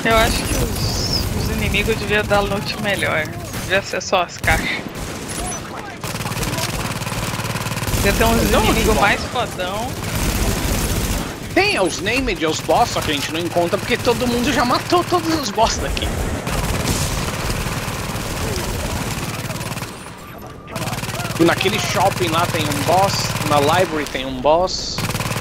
Eu acho que os inimigos deviam dar loot melhor. Devia ser só as caixas. Devia ter uns inimigos mais fodão. Tem os named, os boss, só que a gente não encontra porque todo mundo já matou todos os boss daqui. Naquele shopping lá tem um boss, na library tem um boss.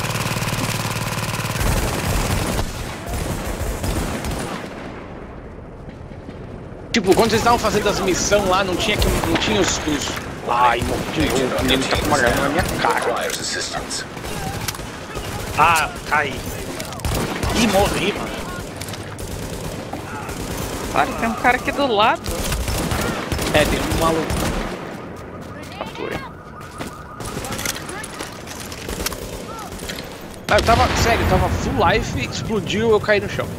Tipo, quando vocês estavam fazendo as missões lá, não tinha os... Ai, morri de novo, o menino tá com uma arma na minha cara. Ah, caí. Ih, morri, mano. Olha, tem um cara aqui do lado. É, tem um maluco. Ah, eu tava, sério, eu tava full life, explodiu, eu caí no chão.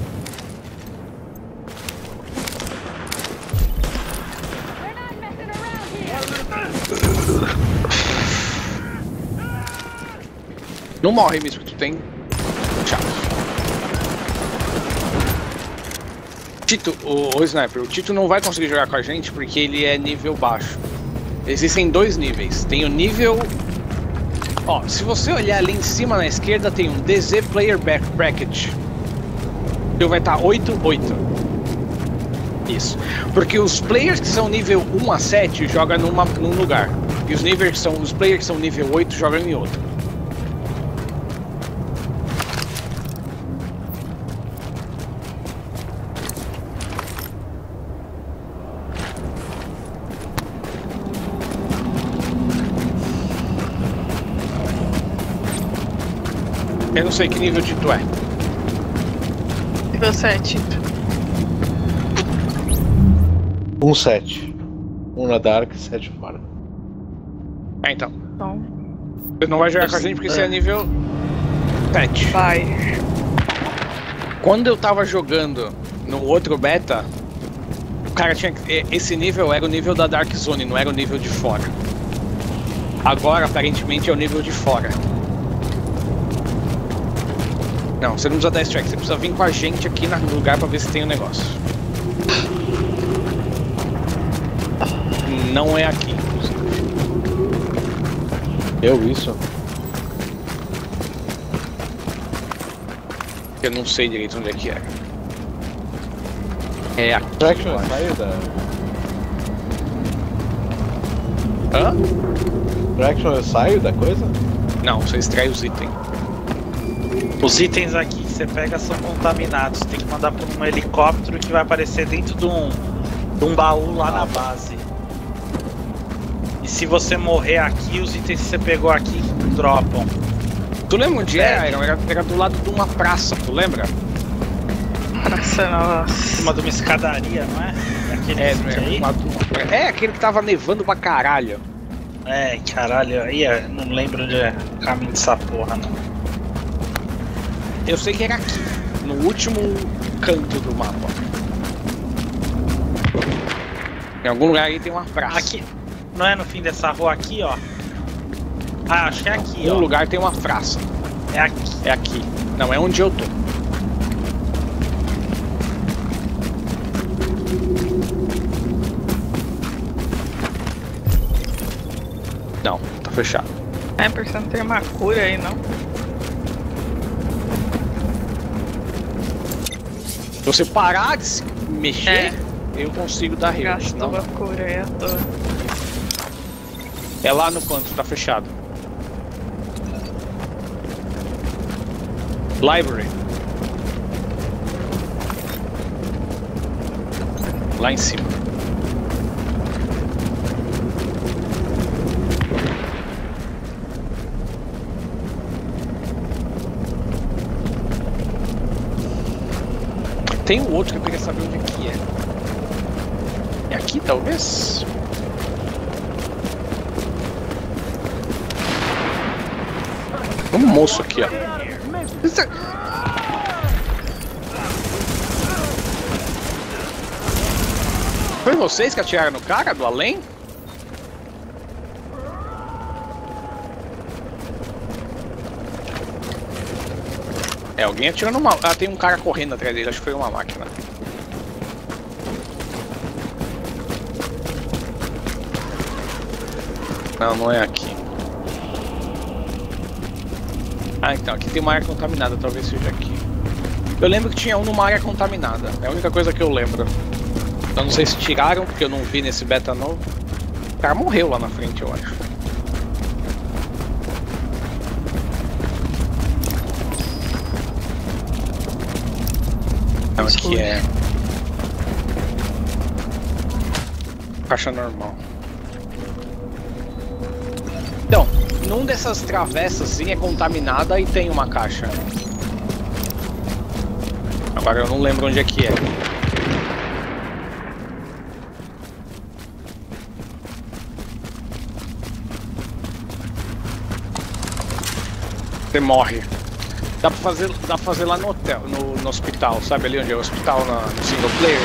Não morre mesmo, que tu tem. Tchau. Tito, o Sniper, o Tito não vai conseguir jogar com a gente porque ele é nível baixo. Existem dois níveis. Tem o nível... Ó, se você olhar ali em cima na esquerda tem um DZ Player Bracket. Ele vai estar 8-8. Isso. Porque os players que são nível 1 a 7 jogam num lugar. E os players que são nível 8 jogam em outro. Eu não sei que nível de tu é. Nível 7. 7. 1 na Dark, 7 fora. É, então. Então, Você não vai jogar com a gente porque você é nível 7. vai. Quando eu tava jogando no outro beta, o cara tinha... Esse nível era o nível da Dark Zone, não era o nível de fora. Agora, aparentemente, é o nível de fora. Não, você não precisa dar strike, você precisa vir com a gente aqui no lugar pra ver se tem um negócio. Não é aqui. Isso? Eu não sei direito onde é que é. É aqui. Traction saiu da... Hã? Traction eu saio da coisa? Não, você extrai os itens. Os itens aqui que você pega são contaminados. Tem que mandar por um helicóptero que vai aparecer dentro de um baú lá na base. E se você morrer aqui, os itens que você pegou aqui dropam. Tu lembra onde era? Era do lado de uma praça, tu lembra? Nossa, nossa. Em cima de uma escadaria, não é? Aquele sítio aí? É, aquele que tava nevando pra caralho. É, caralho, aí não lembro onde é o caminho dessa porra, não. Eu sei que era aqui, no último canto do mapa. Em algum lugar aí tem uma praça. Aqui, não é no fim dessa rua aqui, ó? Ah, acho que é aqui, Em ó. um lugar tem uma praça. É aqui. É aqui. Não, é onde eu tô. Não, tá fechado. É, por isso não tem uma cura aí, não. Se você parar de se mexer, eu consigo dar heal. Gastou a cura aí à toa. É lá no canto, tá fechado. Library. Lá em cima. Tem um outro que eu queria saber onde é que é. É aqui, talvez? Tem um moço aqui, ó. Foi vocês que atiraram no cara do além? É, alguém atirou numa... Ah, tem um cara correndo atrás dele, acho que foi uma máquina. Não, não é aqui. Ah, então, aqui tem uma área contaminada, talvez seja aqui. Eu lembro que tinha um numa área contaminada, é a única coisa que eu lembro. Eu não sei se tiraram, porque eu não vi nesse beta novo. O cara morreu lá na frente, eu acho. Então aqui é... caixa normal. Então, num dessas travessas assim é contaminada e tem uma caixa. Agora eu não lembro onde é que é. Você morre. Dá pra fazer lá no hotel, no hospital, sabe ali onde é o hospital no single player?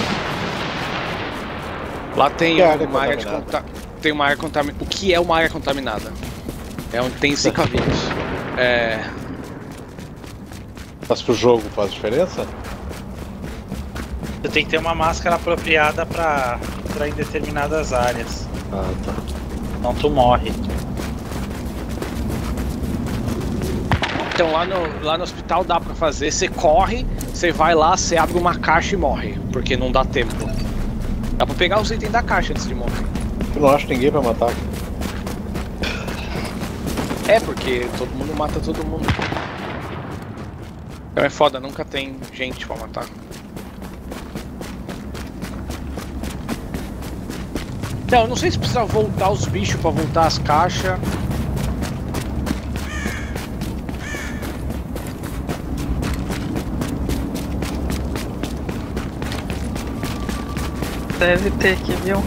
Lá tem uma área de tem uma área contaminada. O que é uma área contaminada? É onde tem Zika vírus. Mas pro jogo faz diferença? Você tem que ter uma máscara apropriada pra entrar em determinadas áreas. Ah, tá. Senão tu morre. Então lá no hospital dá pra fazer, você corre, você vai lá, você abre uma caixa e morre, porque não dá tempo. Dá pra pegar os itens da caixa antes de morrer. Eu não acho ninguém pra matar. É, porque todo mundo mata todo mundo. Então é foda, nunca tem gente pra matar. Então, eu não sei se precisa voltar os bichos pra voltar as caixas. Deve ter aqui, viu?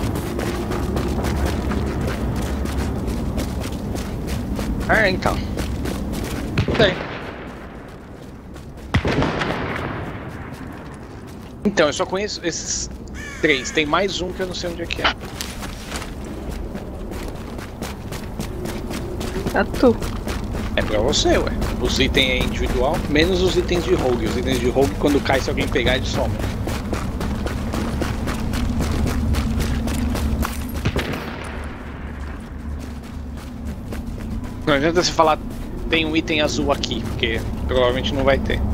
Então. Tem. Então, eu só conheço esses 3. Tem mais um que eu não sei onde é que é. É tu. É pra você, ué. Os itens é individual, menos os itens de rogue. Os itens de rogue, quando cai, se alguém pegar, ele some. Não adianta você falar tem um item azul aqui, porque provavelmente não vai ter.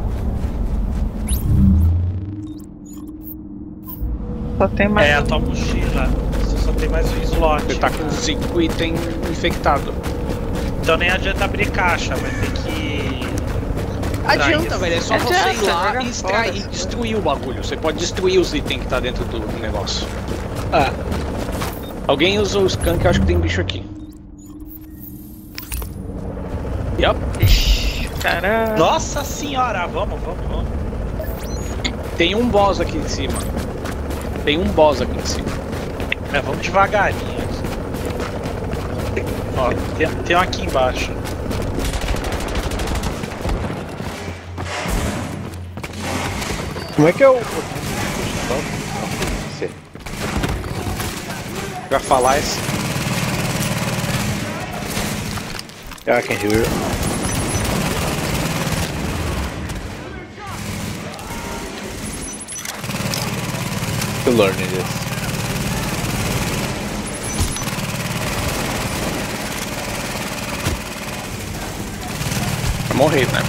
Só tem mais. É a tua mochila. Você só tem mais um slot. Você tá com 5 itens infectados. Então nem adianta abrir caixa, vai ter que. Adianta, velho. É só você ir lá joga e extrair, fora. destruir o bagulho. Você pode destruir os itens que tá dentro do negócio. Alguém usou o skunk, eu acho que tem bicho aqui. Yup. Ixi, caralho. Nossa senhora, vamos. Tem um boss aqui em cima. Tem um boss aqui em cima. Vamos devagarinho. Ó, tem um aqui embaixo. Como é que é o... Pra falar esse. I can hear it. Still learning this. Vai morrer, né?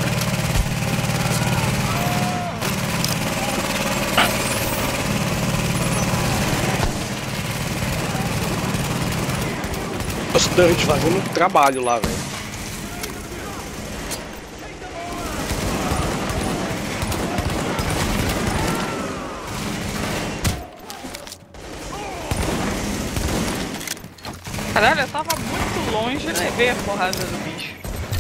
Os turrets fazendo um trabalho lá, velho. Caralho, eu tava muito longe e levei a porrada do bicho.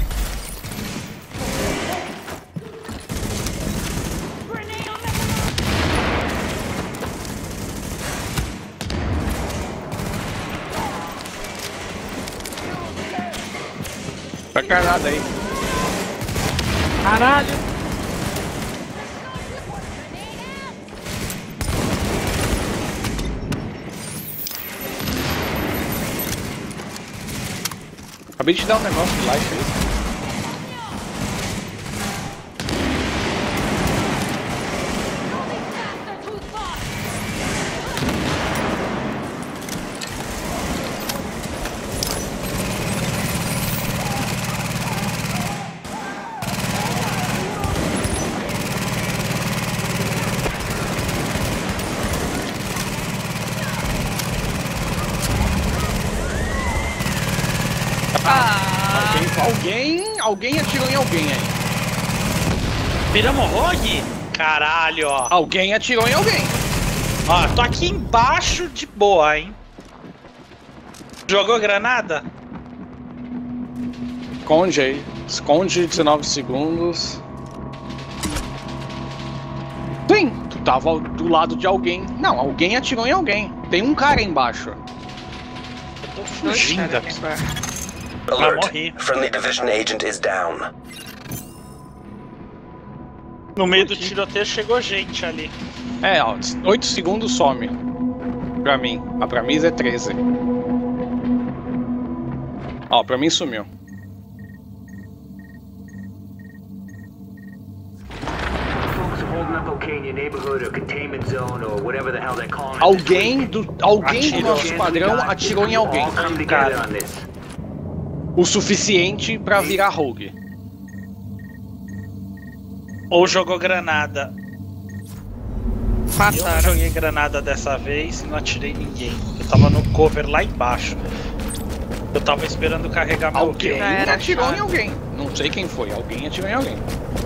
Tá carnada aí. Caralho. Acabei de te dar um negócio de life aí. Alguém atirou em alguém aí. Viramos rogue? Caralho, ó. Alguém atirou em alguém. Ó, tô aqui embaixo de boa, hein. Jogou granada? Esconde aí. Esconde 19 segundos. Sim, tu tava do lado de alguém. Não, alguém atirou em alguém. Tem um cara aí embaixo. Eu tô fugindo aqui. Alert. morri. Friendly division agent is down. No meio do tiroteio chegou gente ali. É, ó, 8 segundos some. Pra mim. A pra mim é 13. Ó, pra mim sumiu. Alguém do nosso esquadrão atirou em alguém. Cara, O suficiente pra virar rogue. ou jogou granada. Eu não Mataram. joguei granada dessa vez e não atirei ninguém. Eu tava no cover lá embaixo. Eu tava esperando carregar meu Alguém kill. Já era atirou chave. em alguém. Não sei quem foi. Alguém atirou em alguém.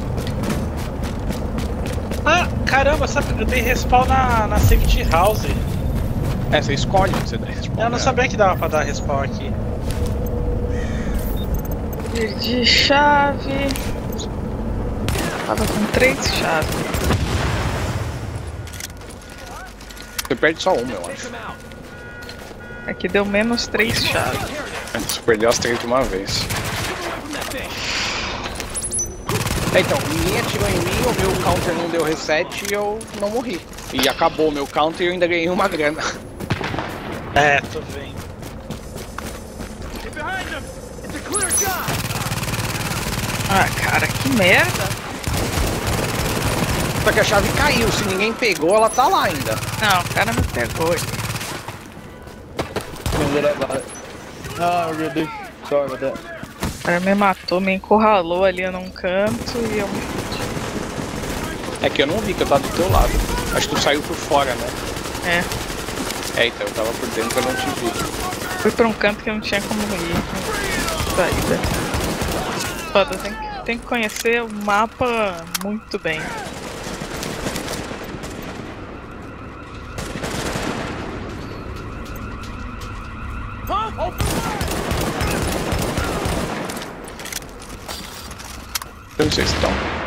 Ah, caramba, sabe? Eu dei respawn na safety house. É, você escolhe você dá respawn. Eu não sabia que dava pra dar respawn aqui. Perdi chave. Tava com 3 chaves. Você perde só uma, eu acho. Aqui deu menos 3 chaves. Você perdeu as 3 de uma vez. Então, ninguém atirou em mim, o meu counter não deu reset e eu não morri. E acabou o meu counter e eu ainda ganhei uma grana. É, tô vendo. Ah, cara, que merda. Só que a chave caiu, se ninguém pegou, ela tá lá ainda. Não, o cara me pegou. No, we're good, dude. Sorry about that. O cara me matou, me encurralou ali num canto e eu... É que eu não vi que eu tava do teu lado. Acho que tu saiu por fora, né? É, É, então eu tava por dentro, eu não te vi. fui pra um canto que eu não tinha como ir. Saída. Foda, tem que conhecer o mapa muito bem. Eu não sei se estão.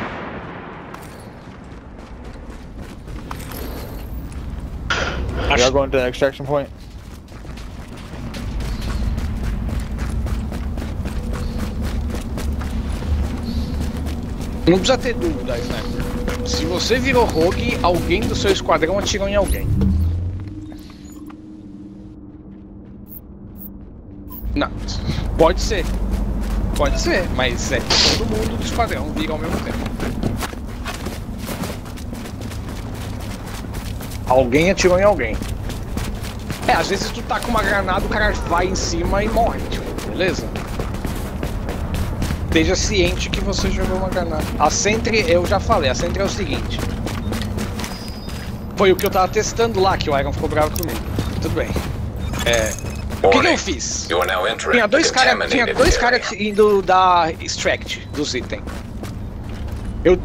We are going to the extraction point. Não precisa ter dúvida, Sniper. Se você virou rogue, alguém do seu esquadrão atirou em alguém. Não, pode ser. Pode ser, mas é todo mundo do esquadrão vira ao mesmo tempo. Alguém atirou em alguém. É, às vezes tu tá com uma granada, o cara vai em cima e morre, tipo, beleza? Esteja ciente que você jogou uma granada. A Sentry, eu já falei, a Sentry é o seguinte. Foi o que eu tava testando lá, que o Iron ficou bravo comigo. Tudo bem. O que eu fiz? You are now entering Tinha dois the caras contaminated area. indo da extract dos itens. Eu...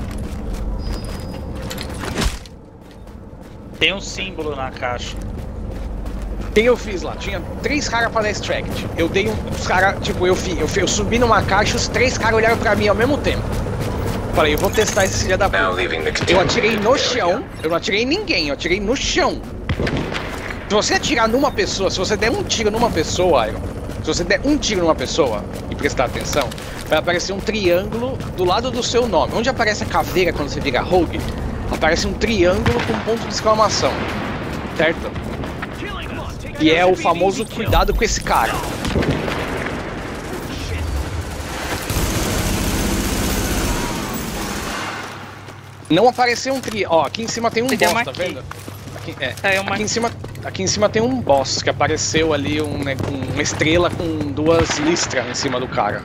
Tem um símbolo na caixa. O que eu fiz lá? Tinha 3 caras pra dar extract. Eu dei os caras, tipo, eu subi numa caixa, os 3 caras olharam pra mim ao mesmo tempo. Falei, eu vou testar esse filho da Now puta. leaving the Eu contaminated atirei no area. chão, eu não atirei em ninguém, eu atirei no chão. Se você atirar numa pessoa, se você der um tiro numa pessoa, Iron, se você der um tiro numa pessoa e prestar atenção, vai aparecer um triângulo do lado do seu nome. Onde aparece a caveira quando você vira rogue, aparece um triângulo com um ponto de exclamação. Certo? E é o famoso cuidado com esse cara. Não apareceu um tri... Ó, aqui em cima tem um Tem boss, uma tá aqui. vendo? Caiu uma Aqui em cima tem um boss que apareceu ali, uma estrela com 2 listras em cima do cara.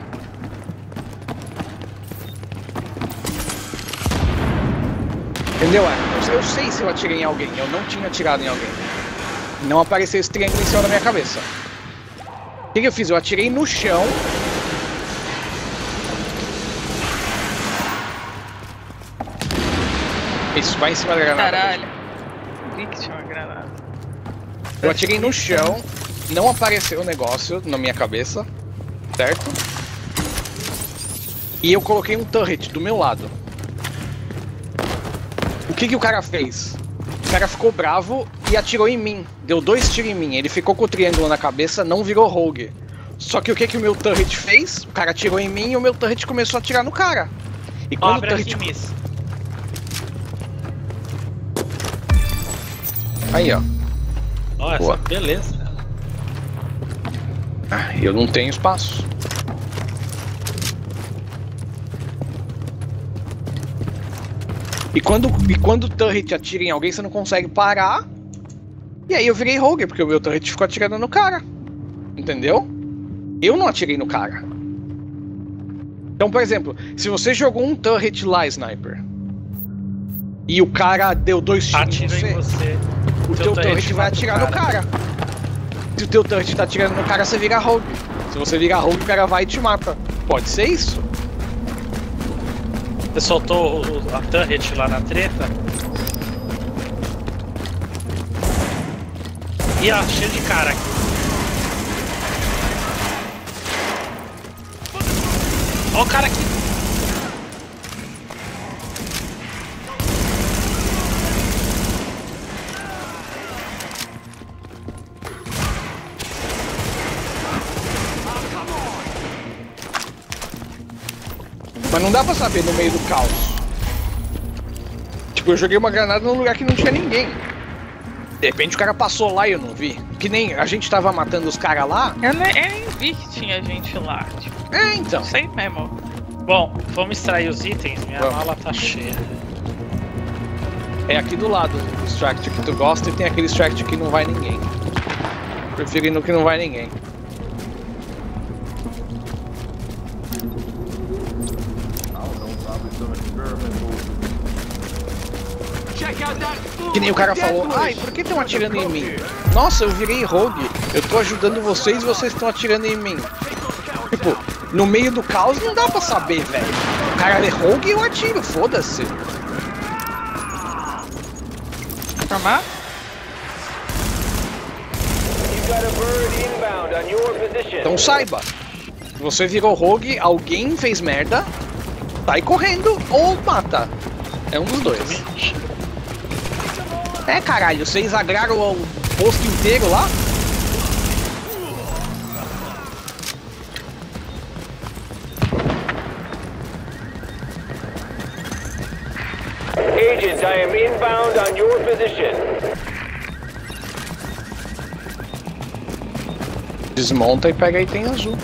Entendeu? Eu sei se eu atirei em alguém, eu não tinha atirado em alguém. Não apareceu esse triângulo em cima da minha cabeça. O que eu fiz? Eu atirei no chão Isso, vai em cima da granada. Caralho. Vi que tinha uma granada. Eu atirei no chão, não apareceu o negócio na minha cabeça, certo? E eu coloquei um turret do meu lado. O que o cara fez? O cara ficou bravo e atirou em mim. Deu 2 tiros em mim. Ele ficou com o triângulo na cabeça, não virou rogue. Só que o que o meu turret fez? O cara atirou em mim e o meu turret começou a atirar no cara. E quando Abre o turret... aqui, miss. Aí, ó. Olha, Boa. essa beleza. Ah, eu não tenho espaço. E quando o turret atira em alguém, você não consegue parar. E aí eu virei rogue, porque o meu turret ficou atirando no cara. Entendeu? Eu não atirei no cara. Então, por exemplo, se você jogou um turret lá, sniper, e o cara deu 2 tiros em você, o teu turret vai atirar no cara. Se o teu turret tá atirando no cara, você vira rogue. Se você virar rogue, o cara vai e te mata. Pode ser isso? Você soltou a turret lá na treta? Ih, ó, cheio de cara aqui. Ó o cara aqui. Mas não dá pra saber no meio do caos. Tipo, eu joguei uma granada num lugar que não tinha ninguém. De repente o cara passou lá e eu não vi. Que nem a gente tava matando os caras lá. Eu nem vi que tinha gente lá. Tipo, Então. não sei mesmo. Bom, vamos extrair os itens. Minha Vamos. mala tá cheia. É aqui do lado do extract que tu gosta e tem aquele extract que não vai ninguém. Prefiro ir no que não vai ninguém. Que nem o cara falou, ai, por que estão atirando em mim? Nossa, eu virei rogue, eu tô ajudando vocês e vocês estão atirando em mim. Tipo, no meio do caos não dá pra saber, velho. O cara é rogue e eu atiro, foda-se. Tomar? Então saiba, você virou rogue, alguém fez merda, sai correndo ou mata. É um dos dois. É, caralho, vocês agraram o posto inteiro lá? Agent, I am inbound on your position. Desmonta e pega item azul.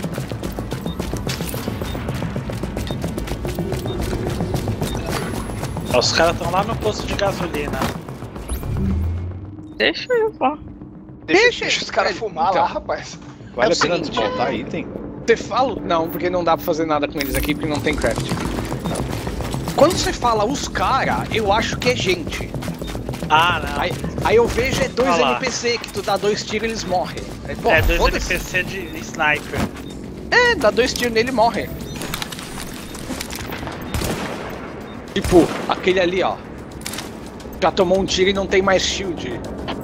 Os caras estão lá no posto de gasolina. Deixa eu lá. Deixa os caras fumar então. lá, rapaz. Vale É o a pena seguinte, desmontar item? Você fala... Não, porque não dá pra fazer nada com eles aqui, porque não tem craft. Quando você fala os cara, eu acho que é gente. Ah, não. Aí eu vejo é 2 Olha lá. NPC, que tu dá 2 tiros e eles morrem. Aí, pô, É 2 foda-se. NPC de sniper. É, dá 2 tiros nele e morre. Tipo, aquele ali, ó. Já tomou um tiro e não tem mais shield.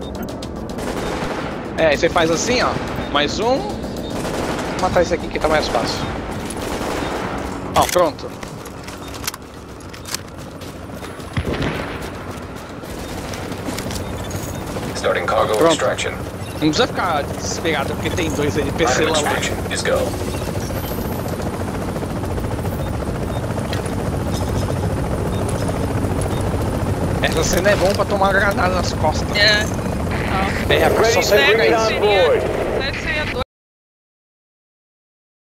É, você faz assim, ó. Mais um. Vou matar esse aqui que tá mais fácil. Ó, pronto. Starting cargo Pronto. extraction. Não precisa ficar desesperado porque tem 2 NPC Item lá. extraction is go. Essa cena é bom pra tomar granada nas costas. É. É, só serve pra Ready isso. on board. Deve ser